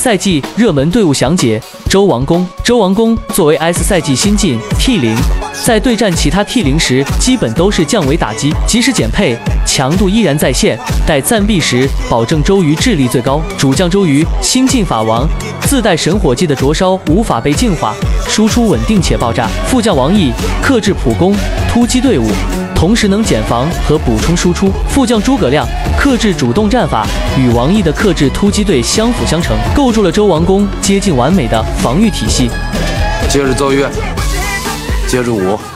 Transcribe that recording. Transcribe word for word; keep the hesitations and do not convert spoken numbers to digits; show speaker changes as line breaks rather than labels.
赛季热门队伍详解：周王宫。周王宫作为 S 赛季新晋 T 零，在对战其他 T 零时，基本都是降维打击，即使减配，强度依然在线。待暂避时，保证周瑜智力最高。主将周瑜，新晋法王，自带神火技的灼烧无法被净化，输出稳定且爆炸。副将王毅，克制普攻，突击队伍，同时能减防和补充输出。副将诸葛亮，克制主动战法，与王毅的克制突击队相辅相成，构筑了周王宫接近完美的防御体系。
接着奏乐，接着舞。